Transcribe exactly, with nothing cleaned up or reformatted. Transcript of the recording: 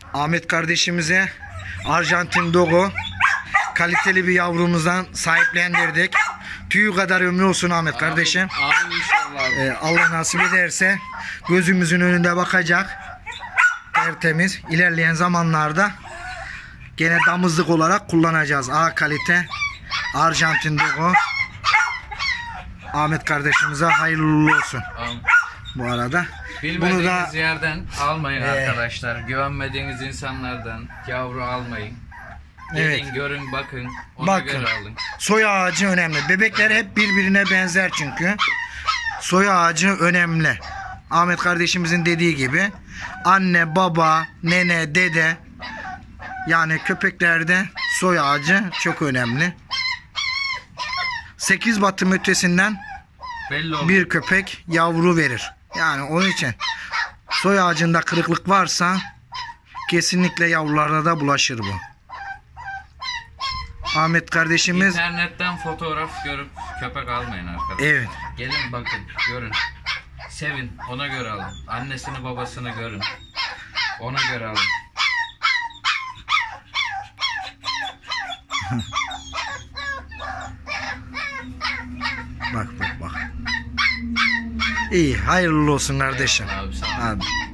Ahmet kardeşimize Arjantin Dogo kaliteli bir yavrumuzdan sahiplendirdik. Tüyü kadar ömrü olsun Ahmet kardeşim. Amin inşallah. Ee, Allah nasip ederse gözümüzün önünde bakacak. Tertemiz. İlerleyen zamanlarda gene damızlık olarak kullanacağız. A kalite Arjantin Dogo. Ahmet kardeşimize hayırlı olsun. Amin. Bu arada. Bilmediğiniz Bunu da yerden almayın Ee, arkadaşlar. Güvenmediğiniz insanlardan yavru almayın. Gelin Evet. görün bakın. Ona Bakın. göre alın. soy ağacı önemli. Bebekler hep birbirine benzer çünkü. Soy ağacı önemli. Ahmet kardeşimizin dediği gibi anne, baba, nene, dede, yani köpeklerde soy ağacı çok önemli. sekiz batım ötesinden Belli olur. bir köpek yavru verir. Yani onun için soy ağacında kırıklık varsa kesinlikle yavrulara da bulaşır bu. Ahmet kardeşimiz İnternetten fotoğraf görüp köpek almayın arkadaşlar. evet. Gelin bakın, görün. Sevin, ona göre alın. Annesini babasını görün. Ona göre alın. Bak bak bak. İyi, hayırlı olsun kardeşim. Eyvallah abi, sağ ol. Abi.